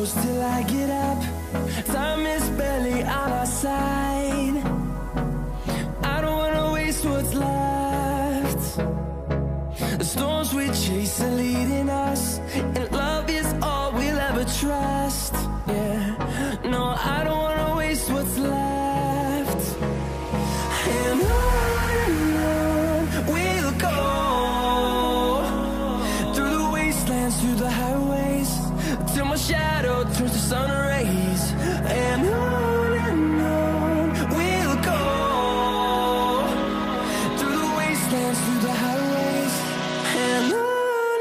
close till I get up. Time is barely on our side. I don't wanna waste what's left. The storms we chase are leading us, and love is all we'll ever trust. Yeah, no, I don't wanna waste what's left. And on we'll go, through the wastelands, through the highways, till my shadow turns to sun rays. And on we'll go, through the wastelands, through the highways, and on we'll go.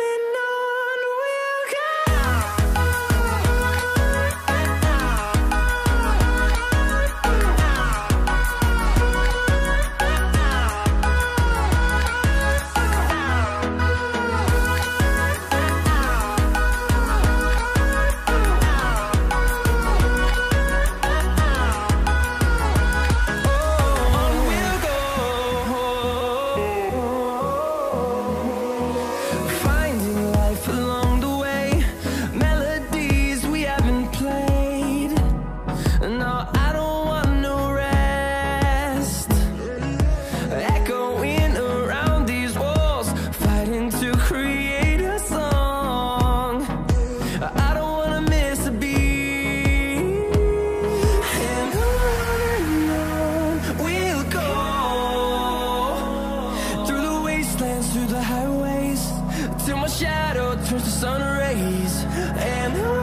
Finding life along the way, melodies we haven't played. No, I don't want no rest. Echoing around these walls, fighting to create a song. I don't wanna miss a beat. And on we'll go, through the wastelands, through the highways, till my shadow turns to sun rays. And on